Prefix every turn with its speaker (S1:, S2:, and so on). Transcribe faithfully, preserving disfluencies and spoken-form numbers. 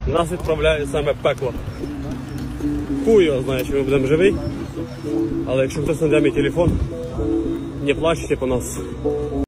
S1: нас відправляє саме пекло. Хуй його знає, чи ми будемо живі. Але якщо хтось знайде мій телефон, не плачте по нас.